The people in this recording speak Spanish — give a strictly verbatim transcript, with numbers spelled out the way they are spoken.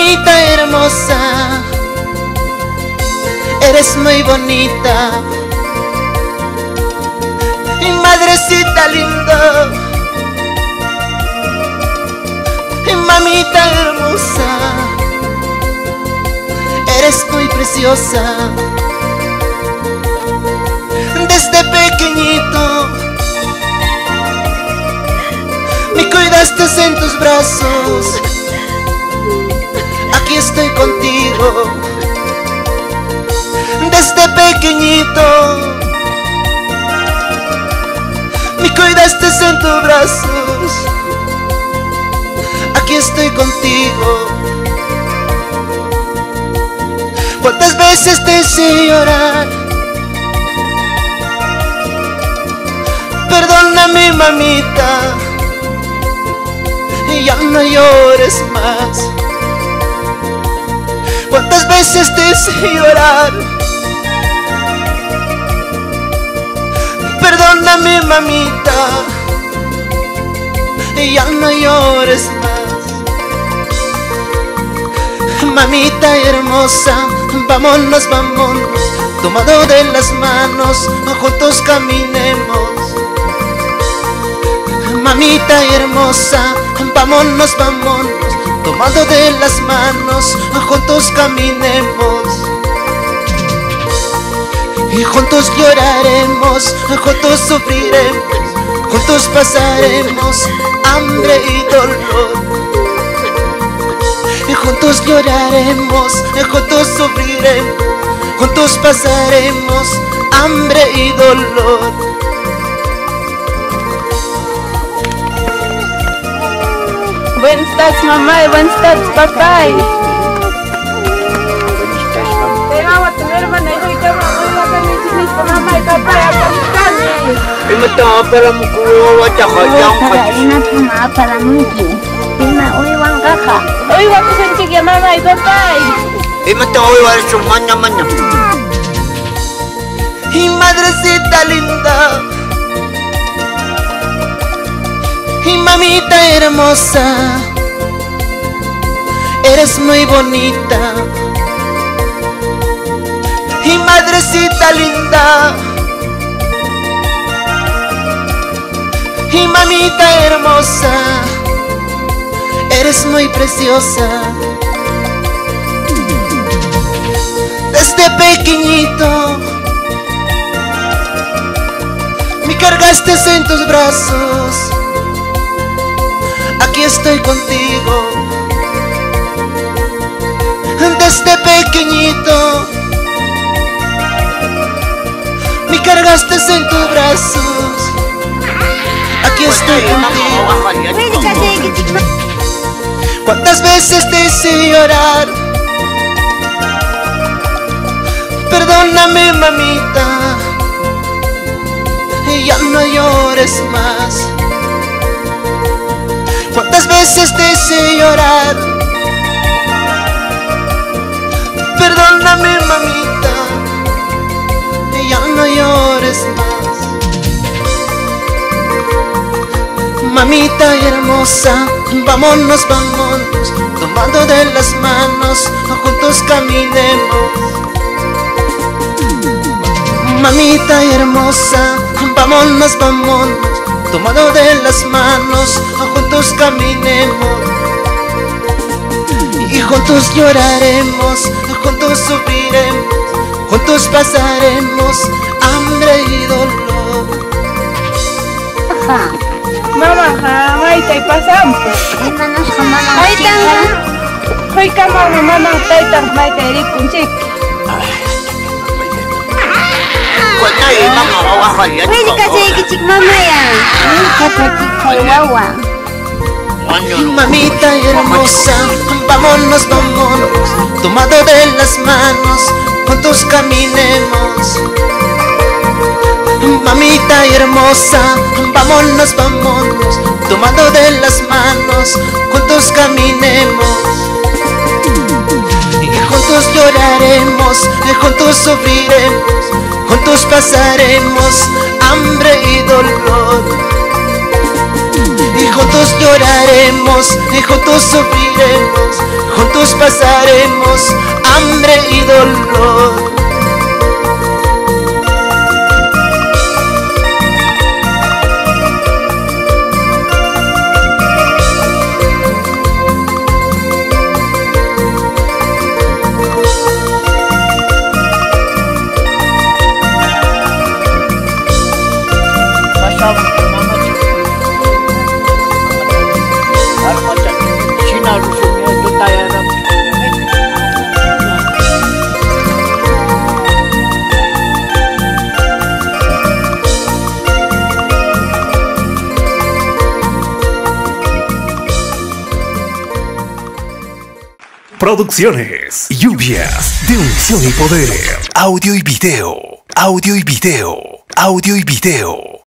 Mamita hermosa, eres muy bonita. Mi madrecita linda, mamita hermosa, eres muy preciosa. Desde pequeñito me cuidaste en tus brazos. Aquí estoy contigo. Desde pequeñito me cuidaste en tus brazos. Aquí estoy contigo. ¿Cuántas veces te hice llorar? Perdóname, mamita, ya no llores más. ¿Cuántas veces te hice llorar? Perdóname, mamita, ya no llores más. Mamita hermosa, vámonos, vámonos, tomado de las manos, juntos caminemos. Mamita hermosa, vámonos, vámonos, tomado de las manos, juntos caminemos. Y juntos lloraremos, juntos sufriremos, juntos pasaremos hambre y dolor. Y juntos lloraremos, juntos sufriremos, juntos pasaremos hambre y dolor. Buenas tardes, mamá, y buenas tardes, papá. Te vamos a tener hermana, hijo y cama, hoy va a tener chicos, mamá y papá, y a caminar. Y me estaba para mi culo, chaja, y no toma para mucho. Pima, hoy van caja. Hoy vamos a sentir mamá y papá. Y me estaba a su maña, maña. Y madrecita linda, y mamita hermosa, eres muy bonita. Y madrecita linda, y mamita hermosa, eres muy preciosa. Desde pequeñito me cargaste en tus brazos. Aquí estoy contigo. Desde pequeñito me cargaste en tus brazos. Aquí estoy contigo. ¿Cuántas veces te hice llorar? Perdóname, mamita, ya no llores más. ¿Cuántas veces te hice llorar? Perdóname, mamita, ya no llores más. Mamita hermosa, vámonos, vámonos, tomando de las manos, juntos caminemos. Mamita hermosa, vámonos, vámonos, tomado de las manos, juntos caminemos. Y juntos lloraremos, juntos sufriremos, juntos pasaremos hambre y dolor. Ajá. Mamá, mamá, y te pasamos. Hermanos, hermanos. Ahí está. Hoy cama, mamá, taita, maita, eri, punchik. Cuando hay mamá, baja ya. Oye, casi que chic mamá ya. Casi guagua. Mamita hermosa, vámonos, vámonos, tomado de las manos, juntos caminemos. Mamita hermosa, vámonos, vámonos, tomado de las manos, juntos caminemos. Y juntos lloraremos, y juntos sufriremos, juntos pasaremos hambre y dolor. Y juntos lloraremos, y juntos sufriremos, juntos pasaremos hambre y dolor. Producciones, lluvias de unción y poder, audio y video, audio y video, audio y video.